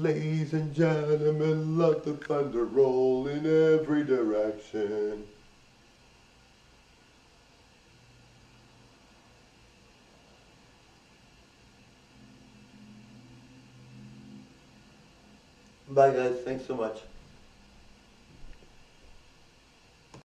Ladies and gentlemen, let the thunder roll in every direction. Bye guys, thanks so much.